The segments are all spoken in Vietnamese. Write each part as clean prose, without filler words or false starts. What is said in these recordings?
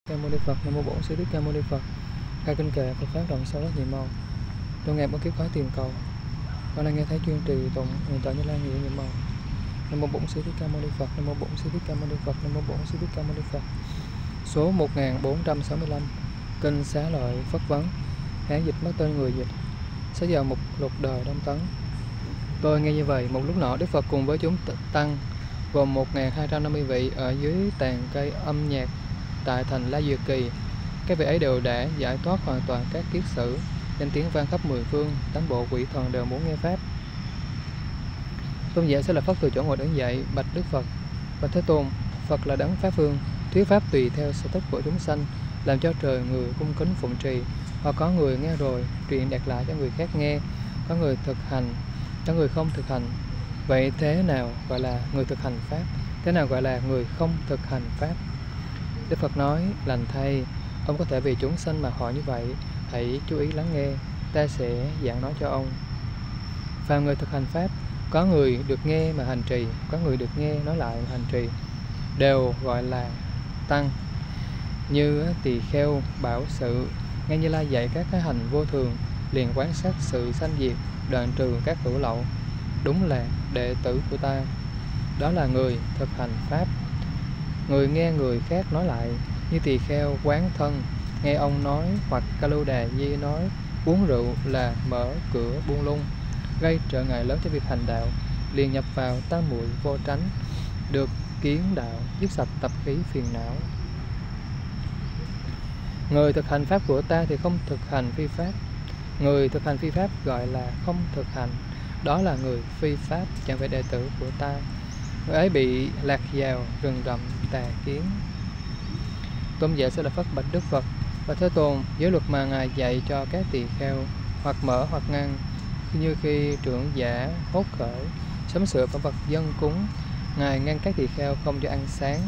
Ca Mâu Ni Phật. Nam mô Bổn Sư Thích Ca Mâu Ni Phật. Khai kinh kệ Phật pháp rộng sâu rất nhiều màu, trong ngày bất kiếp khó tìm cầu. Con đang nghe thấy chuyên trì tụng nguyện tọa Như Lai nghĩa nhiều màu. Nam mô Bổn Sư Thích Ca Mâu Ni Phật. Nam mô Bổn Sư Thích Ca Mâu Ni Phật. Nam mô Bổn Sư Thích Ca Mâu Ni Phật. Số 1465. Kinh Xá Lợi Phất Vấn. Hán dịch mất tên người dịch. Sách vào mục lục đời Đông Tấn. Tôi nghe như vậy, một lúc nọ Đức Phật cùng với chúng tăng gồm 1250 vị ở dưới tàn cây âm nhạc tại thành La Duyệt Kỳ. Các vị ấy đều đã giải thoát hoàn toàn các kiết sử, danh tiếng vang khắp mười phương, tám bộ quỷ thần đều muốn nghe pháp. Tôn giả sẽ là Phất từ chỗ ngồi đứng dậy, bạch Đức Phật: Bạch Thế Tôn, Phật là đấng pháp phương, thuyết pháp tùy theo sở thích của chúng sanh, làm cho trời người cung kính phụng trì. Hoặc có người nghe rồi truyền đạt lại cho người khác nghe, có người thực hành, có người không thực hành. Vậy thế nào gọi là người thực hành pháp? Thế nào gọi là người không thực hành pháp? Đức Phật nói: lành thay, ông có thể vì chúng sanh mà hỏi như vậy. Hãy chú ý lắng nghe, ta sẽ giảng nói cho ông. Phàm người thực hành pháp, có người được nghe mà hành trì, có người được nghe nói lại mà hành trì, đều gọi là tăng. Như tỳ kheo bảo sự, nghe Như Lai dạy các cái hành vô thường, liền quán sát sự sanh diệt, đoạn trừ các hữu lậu, đúng là đệ tử của ta. Đó là người thực hành pháp. Người nghe người khác nói lại, như tỳ kheo quán thân, nghe ông nói hoặc Ca Lưu Đà Di nói uống rượu là mở cửa buông lung, gây trở ngại lớn cho việc hành đạo, liền nhập vào tam muội vô tránh, được kiến đạo, dứt sạch tập khí phiền não. Người thực hành pháp của ta thì không thực hành phi pháp. Người thực hành phi pháp gọi là không thực hành, đó là người phi pháp, chẳng phải đệ tử của ta. Người ấy bị lạc vào rừng rậm tà kiến. Tôn giả sẽ là Phất bạch Đức Phật: Bạch Thế Tôn, giới luật mà Ngài dạy cho các tỳ kheo, hoặc mở hoặc ngăn, như khi trưởng giả hốt khởi sắm sửa phẩm vật dân cúng, Ngài ngăn các tỳ kheo không cho ăn sáng.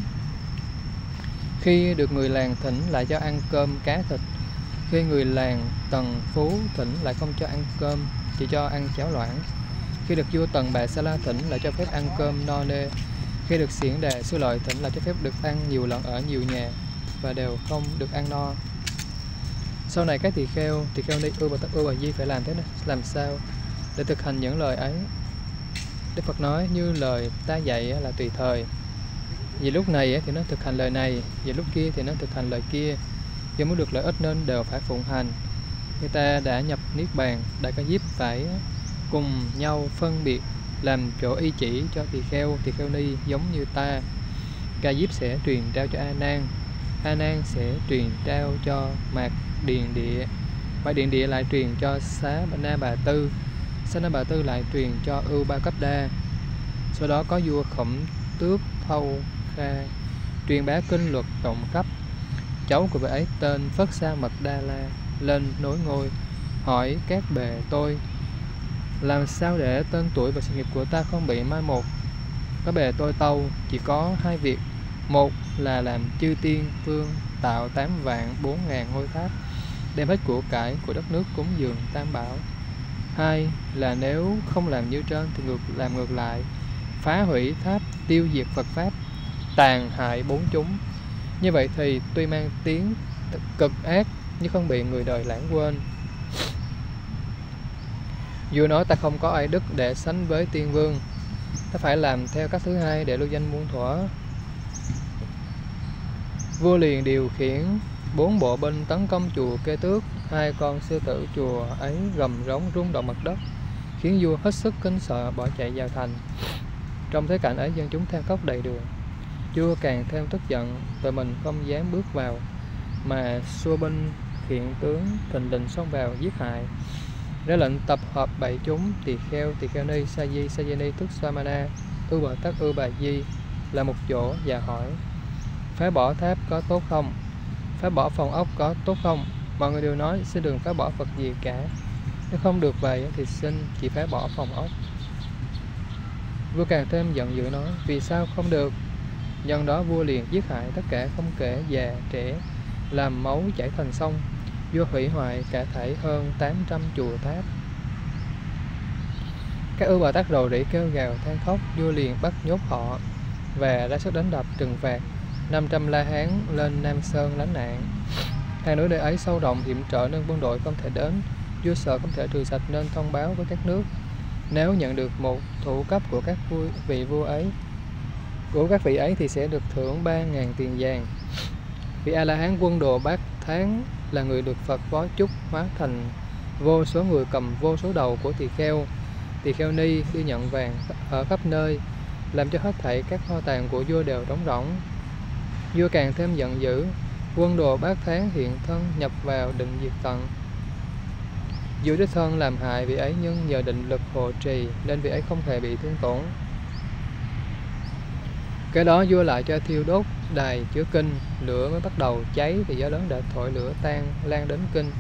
Khi được người làng thỉnh lại cho ăn cơm cá thịt, khi người làng Tần Phú thỉnh lại không cho ăn cơm, chỉ cho ăn cháo loãng. Khi được vua Tần Bà Sa La thỉnh lại cho phép ăn cơm no nê. Khi được Xiển Đà Sư Lợi thỉnh lại cho phép được ăn nhiều lần ở nhiều nhà, và đều không được ăn no. Sau này các tỳ kheo ni Ưu Bà Di phải làm sao để thực hành những lời ấy? Đức Phật nói: như lời ta dạy là tùy thời. Vì lúc này thì nó thực hành lời này, vì lúc kia thì nó thực hành lời kia. Vì muốn được lợi ích nên đều phải phụng hành. Người ta đã nhập Niết Bàn, Đại Ca Diếp phải cùng nhau phân biệt, làm chỗ y chỉ cho tỳ kheo ni giống như ta. Ca Diếp sẽ truyền trao cho A Nan, A Nan sẽ truyền trao cho Mạt Điền Địa, Mạt Điền Địa lại truyền cho Xá Na Bà Tư, Xá Na Bà Tư lại truyền cho Ưu Ba Cấp Đa. Sau đó có vua Khổng Tước Thâu Kha truyền bá kinh luật rộng khắp. Cháu của vị ấy tên Phất Sa Mật Đa La lên nối ngôi, hỏi các bề tôi: làm sao để tên tuổi và sự nghiệp của ta không bị mai một? Các bề tôi tâu chỉ có hai việc: một là làm chư tiên vương tạo 8.400.000 ngôi tháp, đem hết của cải của đất nước cúng dường tam bảo. Hai là nếu không làm như trên thì làm ngược lại, phá hủy tháp, tiêu diệt Phật pháp, tàn hại bốn chúng. Như vậy thì tuy mang tiếng cực ác nhưng không bị người đời lãng quên. Vua nói: ta không có ai đức để sánh với tiên vương, ta phải làm theo cách thứ hai để lưu danh muôn thuở. Vua liền điều khiển 4 bộ binh tấn công chùa Kê Tước. 2 con sư tử chùa ấy gầm rống rung động mặt đất, khiến vua hết sức kính sợ, bỏ chạy vào thành. Trong thế cảnh ấy, dân chúng than khóc đầy đường. Vua càng thêm tức giận, tự mình không dám bước vào, mà xua binh khiển tướng thình lình xông vào giết hại. Ra lệnh tập hợp 7 chúng tỳ kheo ni, sa di ni, tức Samana, Ưu Bồ Tát, Ưu Bà Di là một chỗ và hỏi: phá bỏ tháp có tốt không? Phá bỏ phòng ốc có tốt không? Mọi người đều nói: xin đừng phá bỏ vật gì cả. Nếu không được vậy thì xin chỉ phá bỏ phòng ốc. Vua càng thêm giận dữ nói: vì sao không được? Nhân đó vua liền giết hại tất cả không kể già trẻ, làm máu chảy thành sông. Vua hủy hoại cả thảy hơn 800 chùa tháp. Các Ưu Bà Tát rầu rĩ kêu gào than khóc. Vua liền bắt nhốt họ và ra sức đánh đập trừng phạt. 500 La Hán lên Nam Sơn lánh nạn. Hang núi nơi ấy sâu rộng hiểm trở nên quân đội không thể đến. Vua sợ không thể trừ sạch nên thông báo với các nước, nếu nhận được một thủ cấp của các vị vua ấy, của các vị ấy thì sẽ được thưởng 3.000 tiền vàng. Vị A La Hán Quân Đồ Bát Tháng là người được Phật phó chúc hóa thành vô số người cầm vô số đầu của tỳ kheo ni đi nhận vàng ở khắp nơi, làm cho hết thảy các kho tàng của vua đều trống rỗng. Vua càng thêm giận dữ. Quân Đồ Bát Tháng hiện thân nhập vào định diệt tận. Vua đích thân làm hại vị ấy, nhưng nhờ định lực hộ trì nên vị ấy không hề bị thương tổn. Cái đó vua lại cho thiêu đốt đài chứa kinh, lửa mới bắt đầu cháy thì gió lớn đã thổi lửa tan lan đến kinh.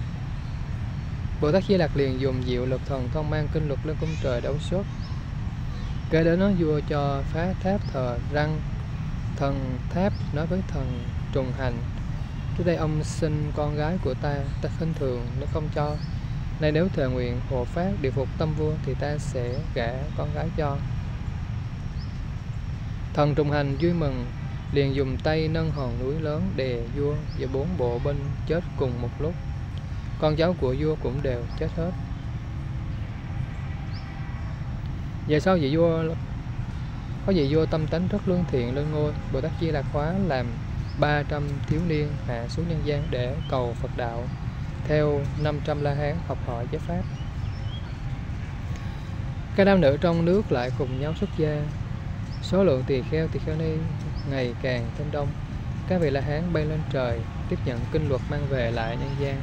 Bồ Tát Di Lặc liền dùng diệu lực thần thông mang kinh luật lên cung trời đấu xuất. Kế đến đó vua cho phá tháp thờ răng. Thần tháp nói với thần Trùng Hành: trước đây ông sinh con gái của ta khinh thường nếu không cho. Nay nếu thề nguyện hộ phát điều phục tâm vua thì ta sẽ gả con gái cho. Thần Trùng Hành vui mừng, liền dùng tay nâng hòn núi lớn đè vua và 4 bộ binh chết cùng một lúc. Con cháu của vua cũng đều chết hết. Về sau có vị vua tâm tánh rất lương thiện lên ngôi. Bồ Tát Di Lặc Hóa làm 300 thiếu niên hạ xuống nhân gian để cầu Phật đạo, theo 500 La Hán học hỏi giáo pháp. Các nam nữ trong nước lại cùng nhau xuất gia. Số lượng tỳ kheo ni ngày càng thêm đông. Các vị La Hán bay lên trời tiếp nhận kinh luật mang về lại nhân gian.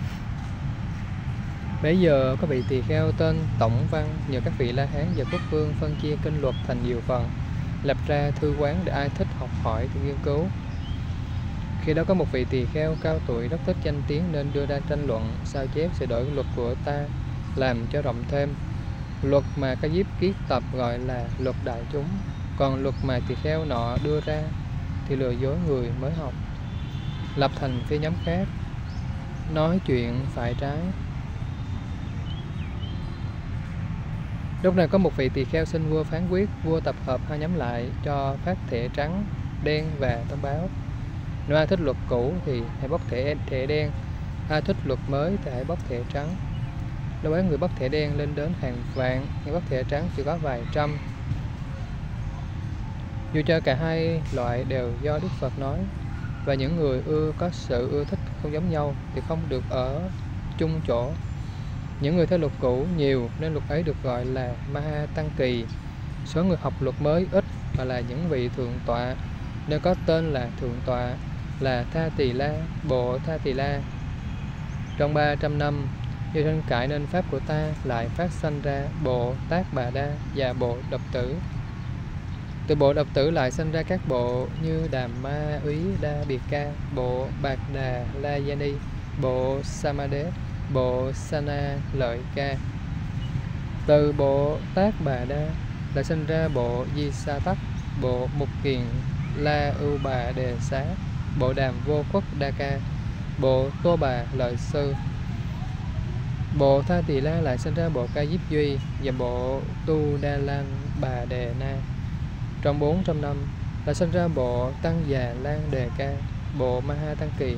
Bây giờ có vị tỳ kheo tên Tổng Văn nhờ các vị La Hán và Quốc vương phân chia kinh luật thành nhiều phần, lập ra thư quán để ai thích học hỏi thì nghiên cứu. Khi đó có một vị tỳ kheo cao tuổi rất thích danh tiếng nên đưa ra tranh luận sao chép sửa đổi luật của ta làm cho rộng thêm. Luật mà Ca Diếp ký tập gọi là luật đại chúng, còn luật mà tỳ kheo nọ đưa ra thì lừa dối người mới học, lập thành phi nhóm khác, nói chuyện phải trái. Lúc này có một vị tỳ kheo xin vua phán quyết. Vua tập hợp hai nhóm lại cho phát thẻ trắng, đen và thông báo: nếu ai thích luật cũ thì hãy bóc thẻ đen, ai thích luật mới thì hãy bóc thẻ trắng. Lúc ấy người bóc thẻ đen lên đến hàng vạn, người bóc thẻ trắng chỉ có vài trăm. Dù cho cả hai loại đều do Đức Phật nói, và những người có sự ưa thích không giống nhau thì không được ở chung chỗ. Những người theo luật cũ nhiều nên luật ấy được gọi là Maha Tăng Kỳ. Số người học luật mới ít và là những vị thượng tọa nên có tên là thượng tọa, là Tha Tỳ La, bộ Tha Tỳ La. Trong 300 năm, do tranh cãi nên pháp của ta lại phát sanh ra bộ Tác Bà Đa và bộ Độc Tử. Từ bộ Độc Tử lại sanh ra các bộ như Đàm Ma Úy Đa Biệt Ca, bộ Bạc Đà La Gia Ni, bộ Samadé, bộ Sana Lợi Ca. Từ bộ Tác Bà Đa lại sinh ra bộ Di Sa Tắc, bộ Mục Kiền La Ưu Bà Đề Xá, bộ Đàm Vô Khuất Đa Ca, bộ Tô Bà Lợi Sư. Bộ Tha Tỳ La lại sinh ra bộ Ca Diếp Duy và bộ Tu Đa Lan Bà Đề Na. Trong 400 năm lại sinh ra bộ Tăng Già Lan Đề Ca, bộ Maha Tăng Kỳ.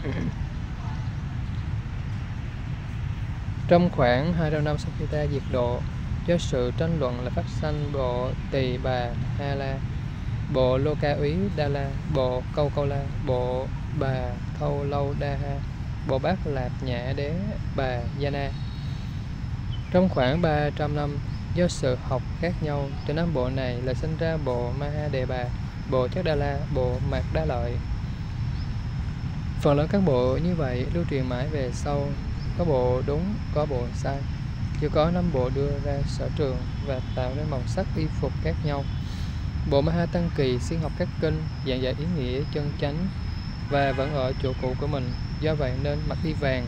Trong khoảng 200 năm sau khi ta diệt độ, do sự tranh luận là phát sanh bộ Tỳ Bà Ha La, bộ Lô Ca Úy Đa La, bộ Câu Câu La, bộ Bà Thâu Lâu Đa Ha, bộ Bát Lạp Nhã Đế Bà Gia Na. Trong khoảng 300 năm, do sự học khác nhau, từ năm bộ này là sinh ra bộ Maha Đề Bà, bộ Chắc Đa La, bộ Mạc Đa Lợi. Phần lớn các bộ như vậy lưu truyền mãi về sau, có bộ đúng, có bộ sai. Chưa có 5 bộ đưa ra sở trường và tạo nên màu sắc y phục khác nhau. Bộ Maha Tăng Kỳ xuyên học các kinh, giảng dạy ý nghĩa chân chánh và vẫn ở chỗ cũ của mình, do vậy nên mặc y vàng.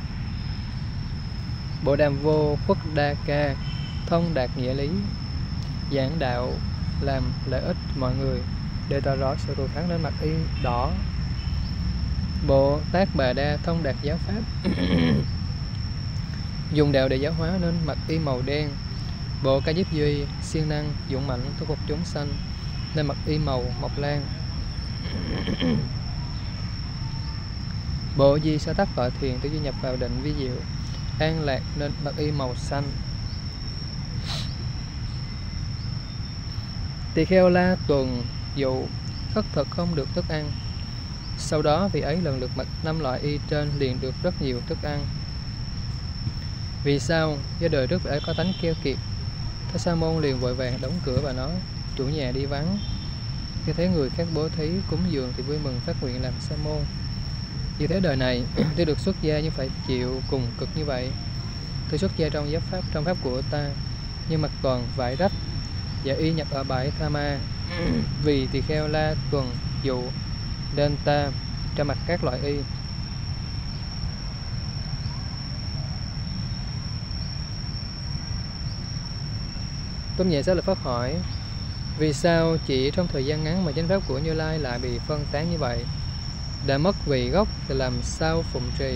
Bộ Đàm Vô Khuất Đa Ca thông đạt nghĩa lý, giảng đạo, làm lợi ích mọi người, để tỏ rõ sự thù thắng nên mặc y đỏ. Bộ Tác Bà Đa thông đạt giáo pháp, dùng đạo để giáo hóa nên mặc y màu đen. Bộ Ca Diếp Duy siêng năng dũng mãnh thu phục chúng sanh nên mặc y màu mộc lan. Bộ di sa tắc gọi thiền tư duy nhập vào định vi diệu, an lạc nên mặc y màu xanh. Tỳ kheo La Tuần dụ khất thực không được thức ăn. Sau đó vị ấy lần lượt mặc 5 loại y trên liền được rất nhiều thức ăn. Vì sao? Do đời trước vị ấy có tánh keo kiệt. Thế Sa môn liền vội vàng đóng cửa và nói: chủ nhà đi vắng. Khi thấy người khác bố thí cúng dường thì vui mừng phát nguyện làm sa môn. Vì thế đời này tôi được xuất gia nhưng phải chịu cùng cực như vậy. Tôi xuất gia trong trong pháp của ta, nhưng mặc toàn vải rách và y nhập ở bãi Tha Ma. Vì tỳ kheo La Tuần dụ nên ta cho mặc các loại y. Tôn giả Xá Lợi Phất hỏi: vì sao chỉ trong thời gian ngắn mà chánh pháp của Như Lai lại bị phân tán như vậy? Đã mất vị gốc thì làm sao phụng trì?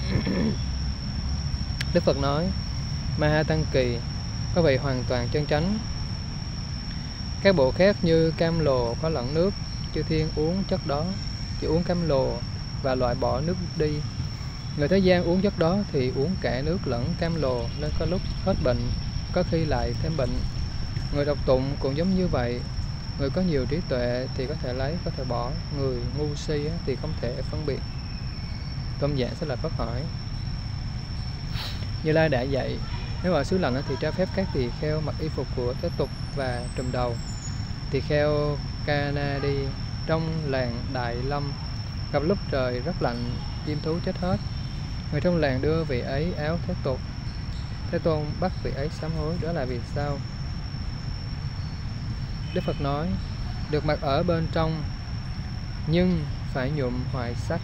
Đức Phật nói: Ma Tăng Kỳ có vị hoàn toàn chân chánh. Các bộ khác như cam lồ có lẫn nước, chư thiên uống chất đó, chỉ uống cam lồ và loại bỏ nước đi. Người thế gian uống chất đó thì uống cả nước lẫn cam lồ, nên có lúc hết bệnh, có khi lại thêm bệnh. Người độc tụng cũng giống như vậy. Người có nhiều trí tuệ thì có thể lấy, có thể bỏ. Người ngu si thì không thể phân biệt. Tôn giả Xá Lợi Phất hỏi: Như Lai đã dạy, nếu ở xứ lạnh thì cho phép các tỳ kheo mặc y phục của thế tục và trùm đầu. Tỳ kheo Canadi trong làng Đại Lâm gặp lúc trời rất lạnh, chim thú chết hết. Người trong làng đưa vị ấy áo thế tục. Thế Tôn bắt vị ấy sám hối, đó là vì sao? Đức Phật nói: được mặc ở bên trong, nhưng phải nhuộm hoại sắc.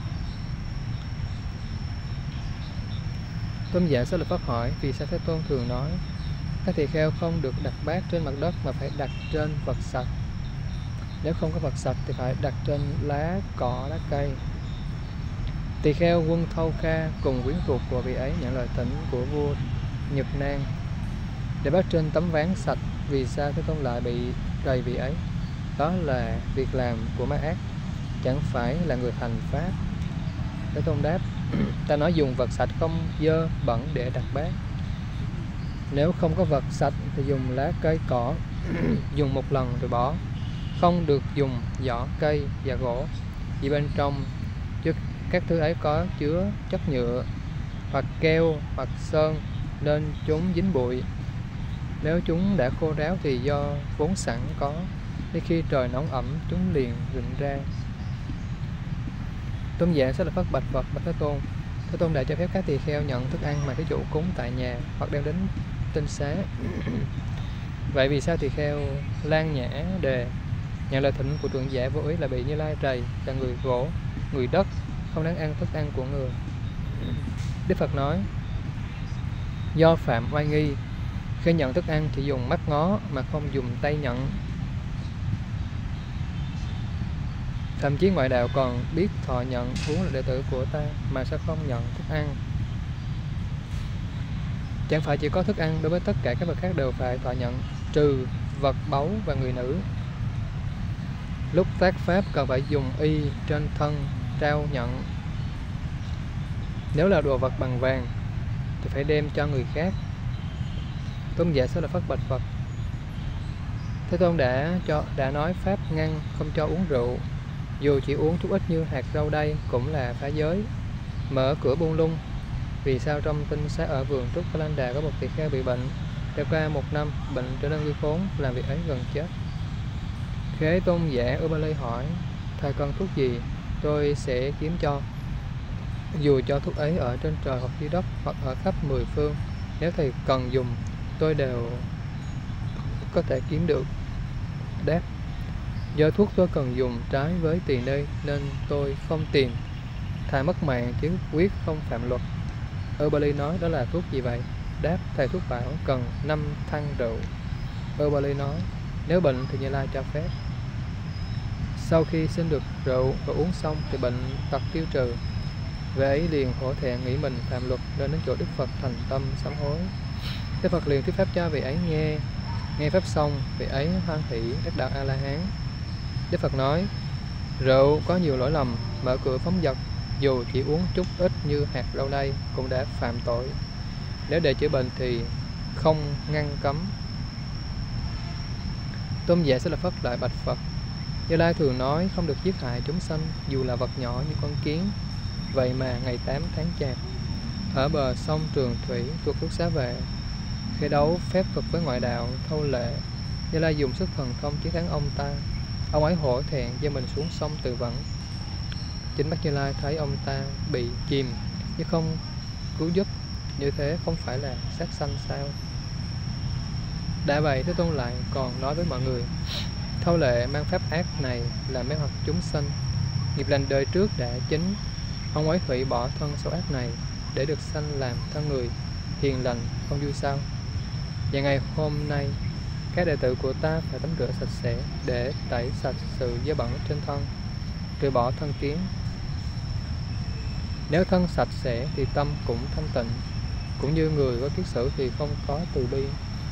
Tôn giả Xá Lợi Phất hỏi: vì sao Thế Tôn thường nói các tỳ kheo không được đặt bát trên mặt đất mà phải đặt trên vật sạch? Nếu không có vật sạch thì phải đặt trên lá cỏ, lá cây. Tỳ kheo Quân Thâu Kha cùng quyến thuộc của vị ấy nhận lời thỉnh của vua Nhật Nan để bắt trên tấm ván sạch. Vì sao Thế Tôn lại bị rầy vị ấy? Đó là việc làm của ma ác, chẳng phải là người hành pháp. Thế Tôn đáp: ta nói dùng vật sạch không dơ bẩn để đặt bát. Nếu không có vật sạch thì dùng lá cây cỏ dùng một lần rồi bỏ. Không được dùng vỏ cây và gỗ, vì bên trong các thứ ấy có chứa chất nhựa hoặc keo hoặc sơn, nên chúng dính bụi. Nếu chúng đã khô ráo thì do vốn sẵn có, đến khi trời nóng ẩm chúng liền rụng ra. Tôn giả Xá Lợi Phất bạch Phật: bạch Thế Tôn, Thế Tôn đã cho phép các tỳ kheo nhận thức ăn mà thí dụ cúng tại nhà hoặc đem đến tinh xá. Vậy vì sao tỳ kheo Lan Nhã Đề nhận lời thỉnh của trưởng giả vô ý là bị Như Lai rầy là người gỗ, người đất, không đáng ăn thức ăn của người? Đức Phật nói: do phạm oai nghi, khi nhận thức ăn chỉ dùng mắt ngó mà không dùng tay nhận. Thậm chí ngoại đạo còn biết thọ nhận huống là đệ tử của ta mà sao không nhận thức ăn? Chẳng phải chỉ có thức ăn, đối với tất cả các vật khác đều phải thọ nhận, trừ vật báu và người nữ. Lúc tác pháp cần phải dùng y trên thân trao nhận. Nếu là đồ vật bằng vàng thì phải đem cho người khác. Tôn giả Xá Lợi Phất bạch Phật: Thế Tôn đã nói pháp ngăn không cho uống rượu, dù chỉ uống chút ít như hạt rau đay cũng là phá giới. Mở cửa buông lung. Vì sao trong tinh xá ở vườn Trúc Ca Lan Đà có một tỳ kheo bị bệnh, trải qua 1 năm, bệnh trở nên nguy khốn, làm việc ấy gần chết. Khế Tôn giả Ubali hỏi: thầy cần thuốc gì, tôi sẽ kiếm cho. Dù cho thuốc ấy ở trên trời hoặc dưới đất hoặc ở khắp 10 phương, nếu thầy cần dùng, tôi đều có thể kiếm được. Đáp: do thuốc tôi cần dùng trái với tỳ ni nên tôi không tìm. Thà mất mạng chứ quyết không phạm luật. Ubali nói: đó là thuốc gì vậy? Đáp: thầy thuốc bảo cần 5 thăng rượu. Ubali nói: nếu bệnh thì Như Lai cho phép. Sau khi xin được rượu và uống xong thì bệnh tật tiêu trừ. Vị ấy liền hổ thẹn nghĩ mình phạm luật, nên đến chỗ Đức Phật thành tâm sám hối. Đức Phật liền thuyết pháp cho vị ấy nghe. Nghe pháp xong, vị ấy hoan hỷ đắc đạo A La Hán. Đức Phật nói: Rượu có nhiều lỗi lầm, mở cửa phóng dật, dù chỉ uống chút ít như hạt rau đay cũng đã phạm tội. Nếu để chữa bệnh thì không ngăn cấm. Tôn giả Xá Lợi Phất lại bạch Phật: Như Lai thường nói không được giết hại chúng sanh, dù là vật nhỏ như con kiến. Vậy mà ngày 8 tháng Chạp, ở bờ sông Trường Thủy thuộc nước Xá Vệ, khi đấu phép thuật với ngoại đạo Thâu Lệ, Như Lai dùng sức thần thông chiến thắng ông ta. Ông ấy hổ thẹn gieo mình xuống sông tự vẫn. Chính Bát Như Lai thấy ông ta bị chìm nhưng không cứu giúp, như thế không phải là sát sanh sao? Đã vậy, Thế Tôn lại còn nói với mọi người: Thâu Lệ mang pháp ác này là mê hoặc chúng sanh. Nghiệp lành đời trước đã chính, ông ấy hủy bỏ thân xấu ác này để được sanh làm thân người hiền lành, không vui sao? Và ngày hôm nay, các đệ tử của ta phải tắm rửa sạch sẽ để tẩy sạch sự dơ bẩn trên thân, trừ bỏ thân kiến. Nếu thân sạch sẽ thì tâm cũng thanh tịnh, cũng như người có kiết sử thì không có từ bi.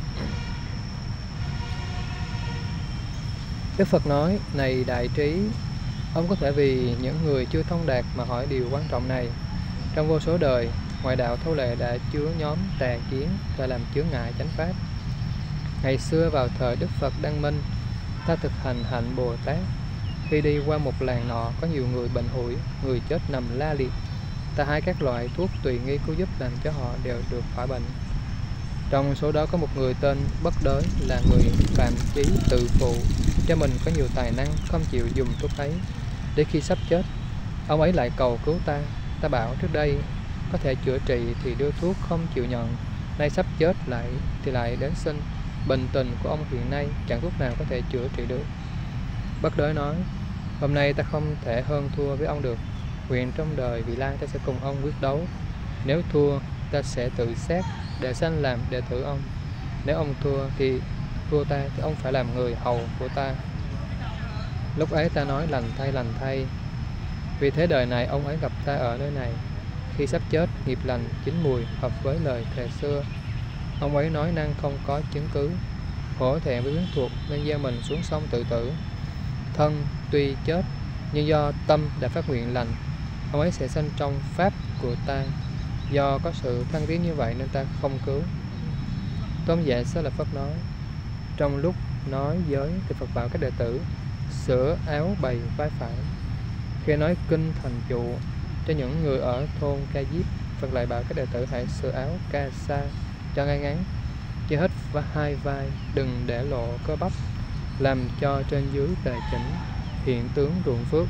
Đức Phật nói: Này đại trí, ông có thể vì những người chưa thông đạt mà hỏi điều quan trọng này. Trong vô số đời, ngoại đạo Thâu Lệ đã chứa nhóm tà kiến và làm chướng ngại chánh pháp. Ngày xưa vào thời Đức Phật Đăng Minh, ta thực hành hạnh Bồ Tát. Khi đi qua một làng nọ có nhiều người bệnh hủi, người chết nằm la liệt, ta hái các loại thuốc tùy nghi cứu giúp làm cho họ đều được khỏi bệnh. Trong số đó có một người tên Bất Đới, là người phạm chí tự phụ, cho mình có nhiều tài năng, không chịu dùng thuốc ấy. Đến khi sắp chết, ông ấy lại cầu cứu ta. Ta bảo trước đây có thể chữa trị thì đưa thuốc không chịu nhận, nay sắp chết lại đến xin. Bệnh tình của ông hiện nay chẳng thuốc nào có thể chữa trị được. Bất Đới nói: Hôm nay ta không thể hơn thua với ông được. Nguyện trong đời vị lai ta sẽ cùng ông quyết đấu. Nếu thua, ta sẽ tự sát để sanh làm đệ tử ông. Nếu ông thua ta thì ông phải làm người hầu của ta. Lúc ấy ta nói: lành thay. Vì thế đời này ông ấy gặp ta ở nơi này. Khi sắp chết, nghiệp lành chín mùi hợp với lời thề xưa. Ông ấy nói năng không có chứng cứ, hổ thẹn với quyến thuộc nên gieo mình xuống sông tự tử. Thân tuy chết nhưng do tâm đã phát nguyện lành, ông ấy sẽ sanh trong pháp của ta. Do có sự thăng tiến như vậy nên ta không cứu. Tôn giả Xá Lợi Phất nói: Trong lúc nói giới thì Phật bảo các đệ tử sửa áo bày vai phải. Khi nói kinh thành trụ cho những người ở thôn Ca Diếp, Phật lại bảo các đệ tử hãy sửa áo ca sa cho ngay ngắn, che hết hai vai, đừng để lộ cơ bắp, làm cho trên dưới tề chỉnh, hiện tướng ruộng phước.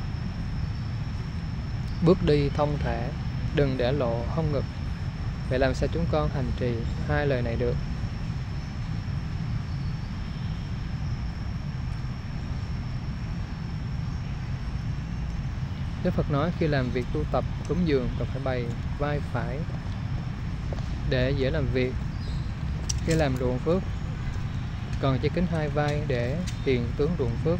Bước đi thông thả, đừng để lộ hông ngực. Vậy làm sao chúng con hành trì hai lời này được? Đức Phật nói khi làm việc tu tập cúng dường cần phải bày vai phải để dễ làm việc. Khi làm ruộng phước cần che kín hai vai để hiện tướng ruộng phước.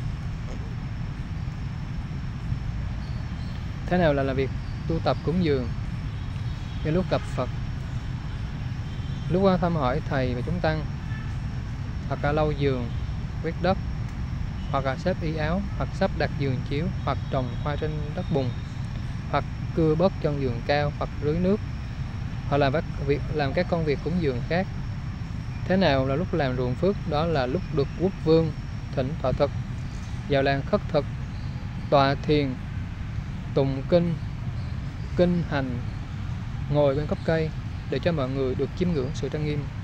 Thế nào là làm việc tu tập cúng dường? Như lúc gặp Phật, lúc quan thăm hỏi thầy và chúng tăng, hoặc là lau giường, quét đất, hoặc là xếp y áo, hoặc sắp đặt giường chiếu, hoặc trồng hoa trên đất bùn, hoặc cưa bớt chân giường cao, hoặc rưới nước, hoặc làm các công việc cúng dường khác. Thế nào là lúc làm ruộng phước? Đó là lúc được quốc vương thỉnh thọ thực, vào làng khất thực, tọa thiền, tụng kinh, kinh hành, ngồi bên gốc cây để cho mọi người được chiêm ngưỡng sự trang nghiêm.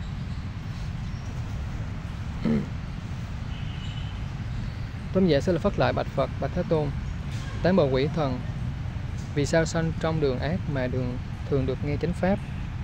Tôn giả Xá Lợi Phất lại bạch Phật: Bạch Thế Tôn, tán bồ quỷ thần vì sao sanh trong đường ác mà thường được nghe chánh pháp?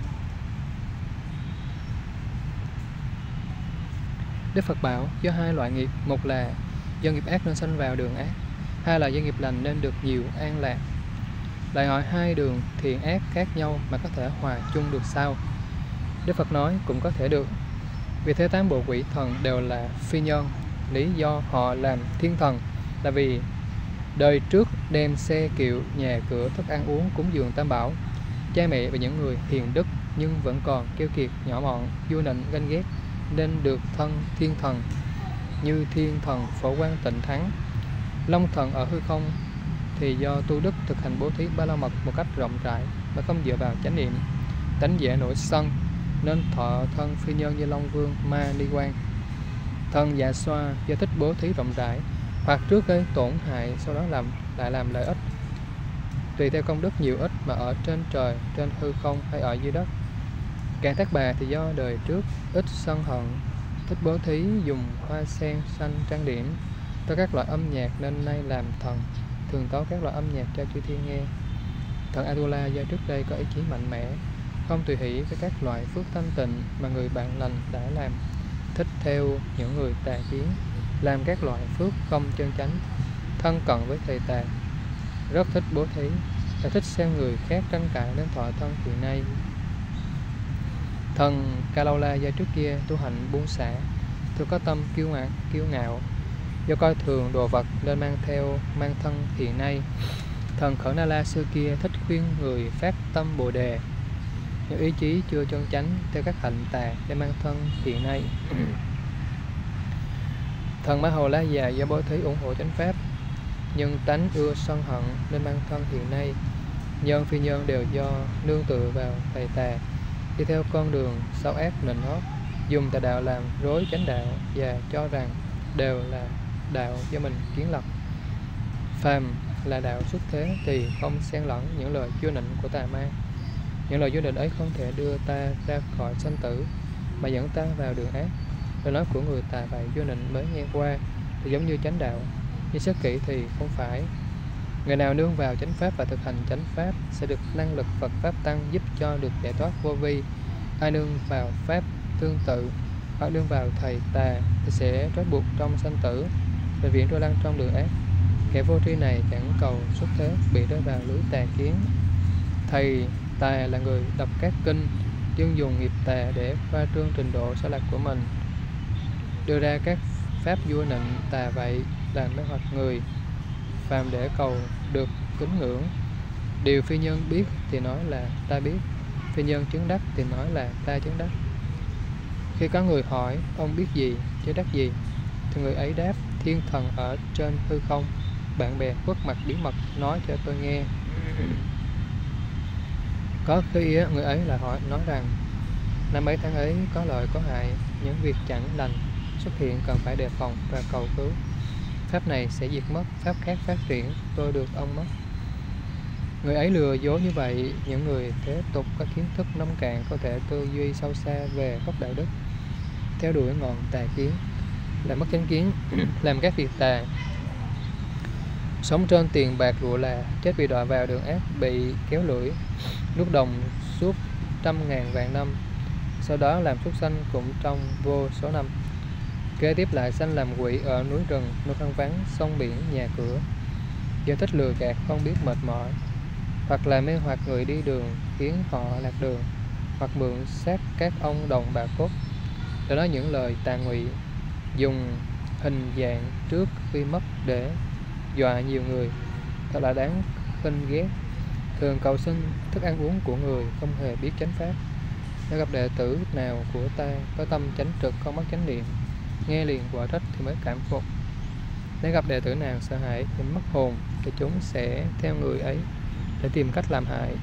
Đức Phật bảo do hai loại nghiệp, một là do nghiệp ác nên sanh vào đường ác, hai là do nghiệp lành nên được nhiều an lạc. Lại hỏi hai đường thiện ác khác nhau mà có thể hòa chung được sao? Đức Phật nói cũng có thể được. Vì thế tám bộ quỷ thần đều là phi nhân. Lý do họ làm thiên thần là vì đời trước đem xe kiệu, nhà cửa, thức ăn uống cúng dường tam bảo, cha mẹ và những người hiền đức, nhưng vẫn còn keo kiệt, nhỏ mọn, vua nịnh, ganh ghét, nên được thân thiên thần như thiên thần Phổ Quang Tịnh Thắng, Long thần ở hư không thì do tu đức thực hành bố thí ba la mật một cách rộng rãi mà không dựa vào chánh niệm, tánh dễ nổi sân, nên thọ thân phi nhân như Long Vương, Ma Ni Quan. Thần Dạ Xoa do thích bố thí rộng rãi, hoặc trước gây tổn hại, sau đó lại làm lợi ích, tùy theo công đức nhiều ít mà ở trên trời, trên hư không hay ở dưới đất. Càn Thác Bà thì do đời trước ít sân hận, thích bố thí dùng hoa sen xanh trang điểm, có các loại âm nhạc nên nay làm thần, thường tấu các loại âm nhạc cho chư thiên nghe. Thần Atula do trước đây có ý chí mạnh mẽ, không tùy hỷ với các loại phước thanh tịnh mà người bạn lành đã làm, thích theo những người tà kiến, làm các loại phước không chân chánh, thân cận với thầy tà, rất thích bố thí, và thích xem người khác tranh cãi nên thọ thân hiện nay. Thần Kalaula do trước kia tu hành buông xả, thường có tâm kiêu ngạo, do coi thường đồ vật nên mang thân hiện nay. Thần Khởi Na La xưa kia thích khuyên người phát tâm Bồ Đề, nhưng ý chí chưa chân chánh theo các hạnh tà để mang thân hiện nay. Thần Ma Hầu La Già do bố thí ủng hộ chánh pháp, nhưng tánh ưa sân hận nên mang thân hiện nay. Nhân phi nhân đều do nương tựa vào thầy tà, đi theo con đường xấu ác nịnh hót, dùng tà đạo làm rối chánh đạo và cho rằng đều là đạo do mình kiến lập. Phàm là đạo xuất thế thì không xen lẫn những lời vua nịnh của tà ma. Những lời vua nịnh ấy không thể đưa ta ra khỏi sanh tử mà dẫn ta vào đường ác. Lời nói của người tà vậy vua nịnh mới nghe qua thì giống như chánh đạo, nhưng xét kỹ thì không phải. Người nào nương vào chánh pháp và thực hành chánh pháp sẽ được năng lực Phật pháp tăng, giúp cho được giải thoát vô vi. Ai nương vào pháp tương tự hoặc nương vào thầy tà thì sẽ trói buộc trong sanh tử, bệnh viện trôi lăn trong đường ác. Kẻ vô tri này chẳng cầu xuất thế, bị rơi vào lưới tà kiến. Thầy tà là người đọc các kinh, chuyên dùng nghiệp tà để khoa trương trình độ sai lạc của mình, đưa ra các pháp vua nịnh tà vậy làm mê hoặc người phàm để cầu được kính ngưỡng. Điều phi nhân biết thì nói là ta biết, phi nhân chứng đắc thì nói là ta chứng đắc. Khi có người hỏi ông biết gì, chứng đắc gì, thì người ấy đáp thiên thần ở trên hư không, bạn bè khuất mặt bí mật nói cho tôi nghe. Có khi người ấy là nói rằng năm ấy tháng ấy có lợi có hại, những việc chẳng lành xuất hiện cần phải đề phòng và cầu cứu. Pháp này sẽ diệt mất, pháp khác phát triển, tôi được ông mất. Người ấy lừa dối như vậy, những người thế tục có kiến thức nông cạn có thể tư duy sâu xa về gốc đạo đức, theo đuổi ngọn tà kiến, làm mất chánh kiến, làm các việc tà, sống trên tiền bạc rượu là, chết vì đọa vào đường ác, bị kéo lưỡi, nuốt đồng suốt 100.000 vạn năm, sau đó làm súc sanh cũng trong vô số năm. Kế tiếp lại sanh làm quỷ ở núi rừng, nơi hoang vắng, sông biển, nhà cửa, do thích lừa gạt không biết mệt mỏi, hoặc là mê hoặc người đi đường khiến họ lạc đường, hoặc mượn xác các ông đồng bà cốt để nói những lời tà ngụy, dùng hình dạng trước khi mất để dọa nhiều người, thật là đáng khinh ghét. Thường cầu xin thức ăn uống của người, không hề biết chánh pháp. Nếu gặp đệ tử nào của ta có tâm chánh trực, không mất chánh niệm, nghe liền quả trách thì mới cảm phục. Nếu gặp đệ tử nào sợ hãi thì mất hồn, thì chúng sẽ theo người ấy để tìm cách làm hại.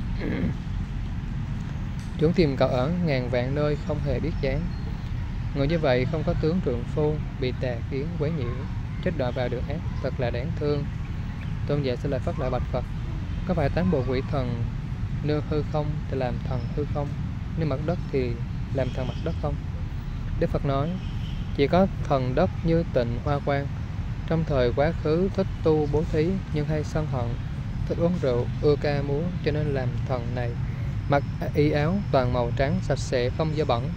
Chúng tìm cậu ở ngàn vạn nơi không hề biết chán. Người như vậy không có tướng trượng phu, bị tà kiến quấy nhiễu, chết đọa vào đường ác, thật là đáng thương. Tôn giả sẽ lại phát lại bạch Phật: có phải tán bộ quỷ thần nương hư không thì làm thần hư không, nương mặt đất thì làm thần mặt đất không? Đức Phật nói: chỉ có thần đất như Tịnh Hoa Quang, trong thời quá khứ thích tu bố thí nhưng hay sân hận, thích uống rượu, ưa ca múa, cho nên làm thần này. Mặc y áo toàn màu trắng sạch sẽ, không dơ bẩn.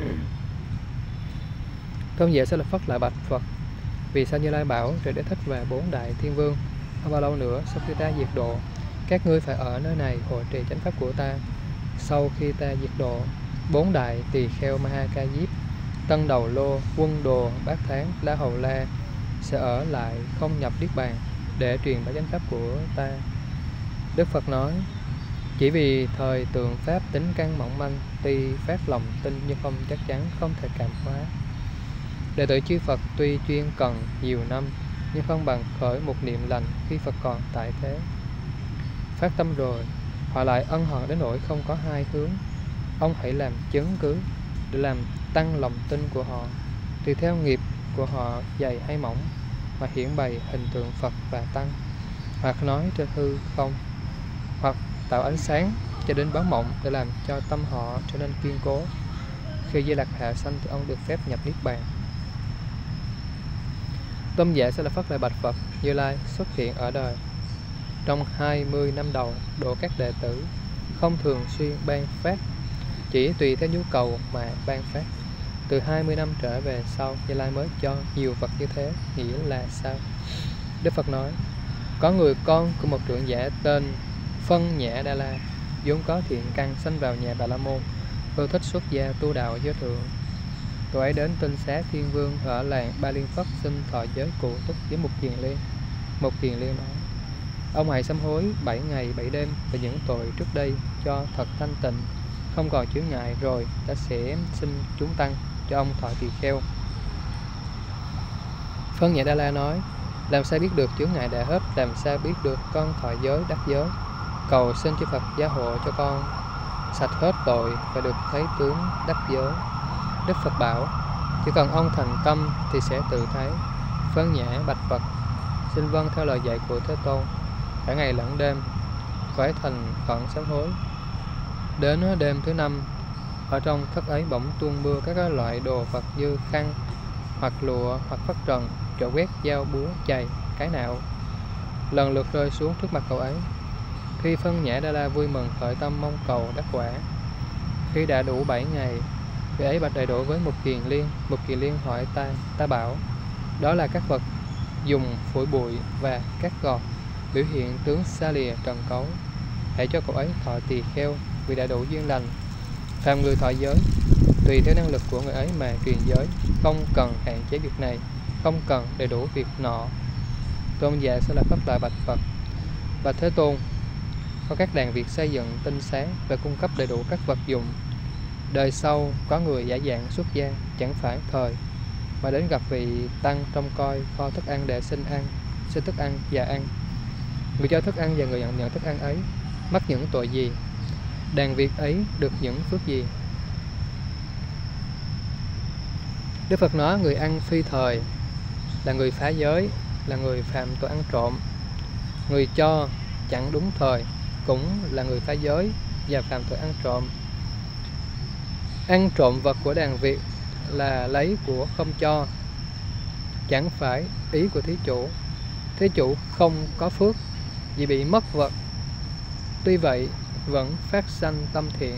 Tôn giả sẽ là phát lại bạch Phật: vì sao Như Lai bảo rồi để thích và 4 đại thiên vương, không bao lâu nữa sau khi ta diệt độ, các ngươi phải ở nơi này hộ trì chánh pháp của ta. Sau khi ta diệt độ, 4 đại tỳ kheo Maha Ca Diếp, Tân Đầu Lô, Quân Đồ, Bát Tháng, La Hầu La sẽ ở lại không nhập niết bàn để truyền bá chánh pháp của ta. Đức Phật nói: chỉ vì thời tượng pháp tính căn mỏng manh, tuy phát lòng tin nhưng không chắc chắn, không thể cảm hóa. Đệ tử chư Phật tuy chuyên cần nhiều năm nhưng không bằng khởi một niệm lành khi Phật còn tại thế. Phát tâm rồi, họ lại ân hận đến nỗi không có hai hướng. Ông hãy làm chứng cứ để làm tăng lòng tin của họ, tùy theo nghiệp của họ dày hay mỏng, mà hiển bày hình tượng Phật và Tăng, hoặc nói trên hư không, hoặc tạo ánh sáng cho đến báo mộng để làm cho tâm họ trở nên kiên cố. Khi Di Lặc hạ sanh thì ông được phép nhập Niết Bàn. Tôn giả sẽ là Phất lại bạch Phật: Như Lai xuất hiện ở đời trong 20 năm đầu, độ các đệ tử, không thường xuyên ban phát, chỉ tùy theo nhu cầu mà ban phát. Từ 20 năm trở về sau, Như Lai mới cho nhiều vật như thế, nghĩa là sao? Đức Phật nói: Có người con của một trưởng giả tên Phân Nhã Đa La, vốn có thiện căn, sanh vào nhà Bà La Môn, ưa thích xuất gia tu đạo giới thượng. Cậu ấy đến Tinh Xá Thiên Vương ở làng Ba Liên Phất xin thọ giới cụ túc với Mục Kiền Liên. Mục Kiền Liên nói: Ông hãy sám hối 7 ngày 7 đêm về những tội trước đây cho thật thanh tịnh, không còn chướng ngại, rồi ta sẽ xin chúng tăng cho ông thọ tỳ kheo. Phân Nhã Đa La nói: Làm sao biết được chướng ngại đã hết, làm sao biết được con thọ giới đắc giới? Cầu xin chư Phật gia hộ cho con sạch hết tội và được thấy tướng đắc giới. Đức Phật bảo: Chỉ cần ông thành tâm thì sẽ tự thấy. Phân Nhã bạch Phật: Xin vâng theo lời dạy của Thế Tôn. Cả ngày lẫn đêm cậu ấy thành khẩn sám hối. Đến đêm thứ 5, ở trong thất ấy bỗng tuôn mưa các loại đồ vật như khăn, hoặc lụa, hoặc phất trần, chổi quét, dao búa, chày, cái nạo, lần lượt rơi xuống trước mặt cậu ấy. Khi Phân Nhã Đa La vui mừng khởi tâm mong cầu đắc quả. Khi đã đủ 7 ngày, vị ấy bạch đầy đủ với Mục Kiền Liên. Mục Kiền Liên hỏi ta bảo: Đó là các vật dùng phủi bụi và cát gọt, biểu hiện tướng xa lìa trần cấu. Hãy cho cậu ấy thọ tỳ kheo, vì đã đủ duyên lành. Phàm người thọ giới, tùy theo năng lực của người ấy mà truyền giới, không cần hạn chế việc này, không cần đầy đủ việc nọ. Tôn giả sẽ là Pháp lại bạch Phật: Bạch Thế Tôn, có các đàn việc xây dựng tinh xá và cung cấp đầy đủ các vật dụng. Đời sau có người giả dạng xuất gia, chẳng phải thời, mà đến gặp vị tăng trông coi kho thức ăn để xin thức ăn và ăn. Người cho thức ăn và người nhận thức ăn ấy mắc những tội gì? Đàn việc ấy được những phước gì? Đức Phật nói: Người ăn phi thời là người phá giới, là người phạm tội ăn trộm. Người cho chẳng đúng thời cũng là người phá giới và phạm tội ăn trộm. Ăn trộm vật của đàn việc là lấy của không cho, chẳng phải ý của thí chủ. Thí chủ không có phước vì bị mất vật, tuy vậy vẫn phát sanh tâm thiện.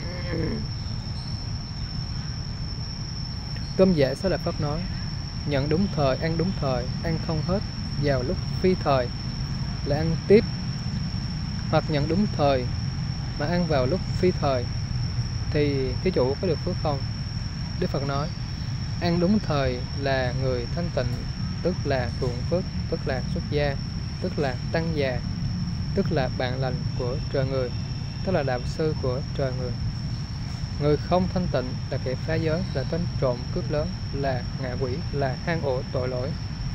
Tôn giả Xá Lợi Phất nói: Nhận đúng thời, ăn không hết vào lúc phi thời là ăn tiếp, hoặc nhận đúng thời mà ăn vào lúc phi thời thì thí chủ có được phước không? Đức Phật nói: Ăn đúng thời là người thanh tịnh, tức là thuận phước, tức là xuất gia, tức là tăng già, tức là bạn lành của trời người, tức là đạo sư của trời người. Người không thanh tịnh là kẻ phá giới, là tên trộm cướp lớn, là ngạ quỷ, là hang ổ tội lỗi.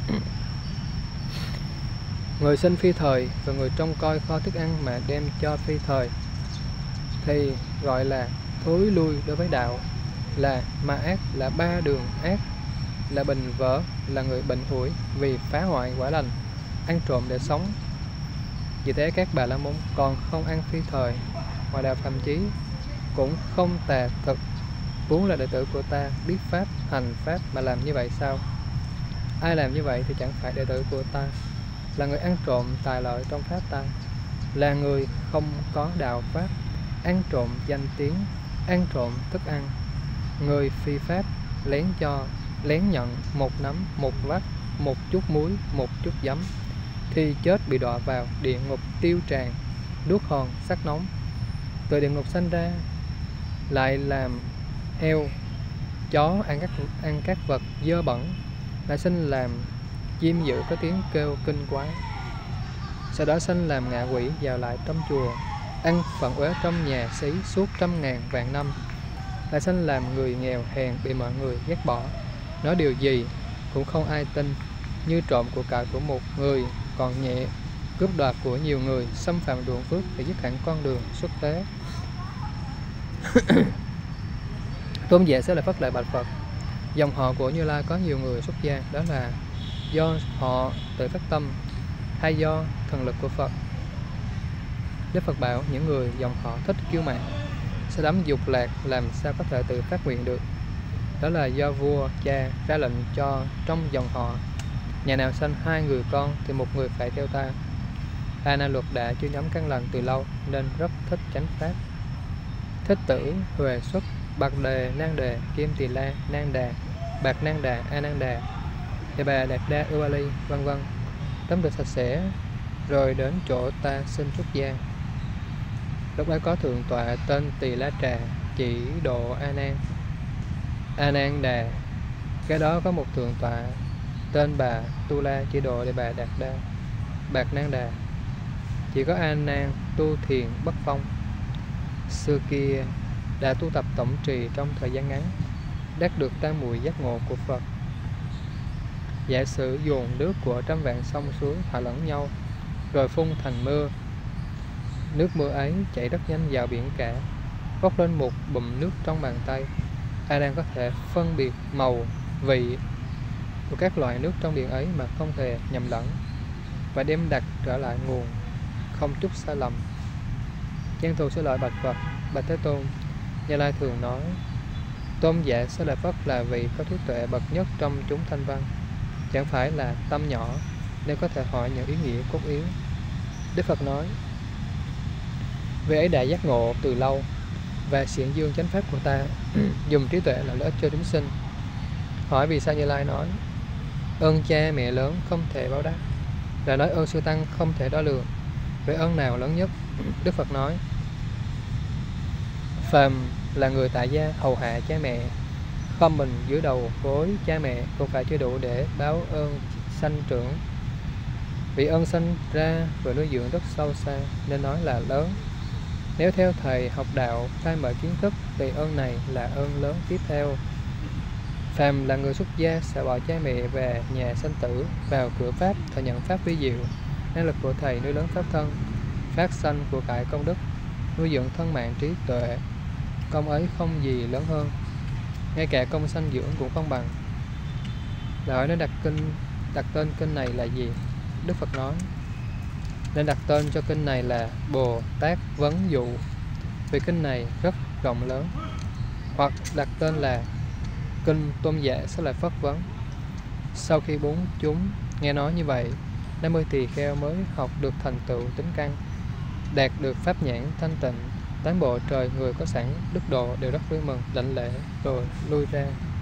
Người sinh phi thời và người trông coi kho thức ăn mà đem cho phi thời thì gọi là thối lui đối với đạo, là ma ác, là ba đường ác, là bình vỡ, là người bệnh hủi vì phá hoại quả lành, ăn trộm để sống. Vì thế các Bà La Môn còn không ăn phi thời, ngoài đạo thậm chí cũng không tà thực. Vốn là đệ tử của ta, biết pháp, hành pháp mà làm như vậy sao? Ai làm như vậy thì chẳng phải đệ tử của ta, là người ăn trộm tài lợi trong pháp ta, là người không có đạo pháp, ăn trộm danh tiếng, ăn trộm thức ăn. Người phi pháp lén nhận một nắm, một vắt, một chút muối, một chút giấm, thì chết bị đọa vào địa ngục tiêu tràng, đuốc hòn sắc nóng. Từ địa ngục sanh ra lại làm heo, chó, ăn các vật dơ bẩn, lại sinh làm chim dữ có tiếng kêu kinh quái. Sau đó sanh làm ngạ quỷ, vào lại trong chùa, ăn phận uế trong nhà xí suốt 100.000 vạn năm. Lại sanh làm người nghèo hèn, bị mọi người ghét bỏ, nói điều gì cũng không ai tin, như trộm của cải của một người còn nhẹ, cướp đoạt của nhiều người, xâm phạm ruộng phước để dứt hẳn con đường xuất thế. Tôn giả Xá Lợi Phất lại bạch Phật: dòng họ của Như Lai có nhiều người xuất gia, đó là do họ tự phát tâm hay do thần lực của Phật? Đức Phật bảo: những người dòng họ thích kiêu mạn, sẽ đắm dục lạc, làm sao có thể tự phát nguyện được? Đó là do vua cha ra lệnh cho trong dòng họ, nhà nào sanh 2 người con thì một người phải theo ta. A Nan Luật đã chuyên nhóm căn lành từ lâu nên rất thích chánh pháp. Thích Tử, Huệ Xuất, Bạc Đề, Nan Đề, Kim Tỳ La, Nan Đà, Bạc Nan Đà, A Nan Đà, Đề Bà, Đạt Đa, Ưu A Ly, vân vân, tắm rửa sạch sẽ rồi đến chỗ ta xin xuất gia. Lúc ấy có thượng tọa tên Tỳ La Trà chỉ độ A Nan Đà. Cái đó có một thượng tọa tên bà Tu La chỉ độ Đề Bà, Đạt Đa, Bạc Nan Đà. Chỉ có A Nan tu thiền bất phong. Xưa kia đã tu tập tổng trì trong thời gian ngắn, đắc được tam muội giác ngộ của Phật. Giả sử dồn nước của trăm vạn sông suối hòa lẫn nhau, rồi phun thành mưa. Nước mưa ấy chảy rất nhanh vào biển cả, bốc lên một bùm nước trong bàn tay. A Nan có thể phân biệt màu, vị của các loại nước trong biển ấy mà không hề nhầm lẫn, và đem đặt trở lại nguồn, không chút sai lầm. Chân thù Xá Lợi bạch Phật: bạch Thế Tôn, Như Lai thường nói tôn giả Xá Lợi Phất là vị có trí tuệ bậc nhất trong chúng thanh văn, chẳng phải là tâm nhỏ nên có thể hỏi những ý nghĩa cốt yếu. Đức Phật nói: vị ấy đã giác ngộ từ lâu và xiển dương chánh pháp của ta, dùng trí tuệ làm lợi ích cho chúng sinh. Hỏi vì sao Như Lai nói: ơn cha mẹ lớn không thể báo đáp, là nói ơn sư tăng không thể đo lường. Vậy ơn nào lớn nhất? Đức Phật nói: phàm là người tại gia hầu hạ cha mẹ, không mình dưới đầu gối cha mẹ cũng phải chưa đủ để báo ơn sanh trưởng. Vì ơn sanh ra và nuôi dưỡng rất sâu xa nên nói là lớn. Nếu theo thầy học đạo khai mở kiến thức thì ơn này là ơn lớn tiếp theo. Phàm là người xuất gia sẽ bỏ cha mẹ về nhà sanh tử, vào cửa pháp thọ nhận pháp vi diệu. Năng lực của thầy nuôi lớn pháp thân, phát sanh của cải công đức, nuôi dưỡng thân mạng trí tuệ. Công ấy không gì lớn hơn, ngay cả công sanh dưỡng cũng không bằng. Là hỏi nên đặt tên kinh này là gì? Đức Phật nói: nên đặt tên cho kinh này là Bồ Tát Vấn Dụ, vì kinh này rất rộng lớn. Hoặc đặt tên là kinh tôn giả Xá Lợi Phất Vấn. Sau khi bốn chúng nghe nói như vậy, 50 tỳ kheo mới học được thành tựu tính căn, đạt được pháp nhãn thanh tịnh. Tám bộ trời người có sẵn đức độ đều rất vui mừng, đảnh lễ rồi lui ra.